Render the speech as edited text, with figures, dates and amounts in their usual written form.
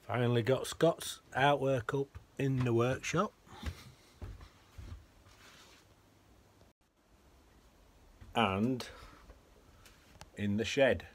Finally got Scott's artwork up in the workshop. And in the shed.